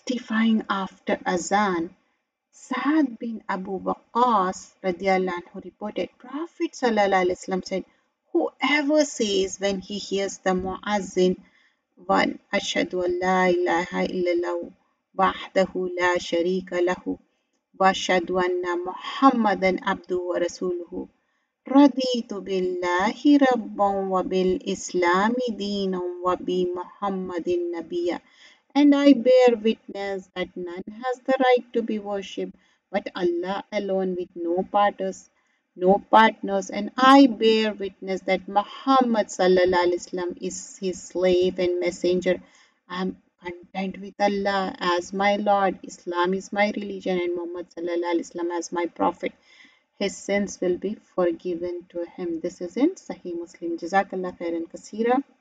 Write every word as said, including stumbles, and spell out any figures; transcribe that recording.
testifying after Adhan, Sa'ad bin Abu Waqqas radiallahu anhu reported, Prophet sallallahu alaihi wasallam said, whoever says when he hears the muazzin, one, Ashhadu an la ilaha illallah wahdahu la sharika lahu wa ashhadu anna Muhammadan abduhu wa rasuluhu. Raditu billahi rabban wa bil islami deenan wa bi Muhammadin nabiyya. And I bear witness that none has the right to be worshipped but Allah alone with no partners, no partners. And I bear witness that Muhammad sallallahu alaihi wasallam is his slave and messenger. I am content with Allah as my Lord. Islam is my religion and Muhammad sallallahu alaihi wasallam as my prophet. His sins will be forgiven to him. This is in Sahih Muslim. Jazakallah khairan kaseera.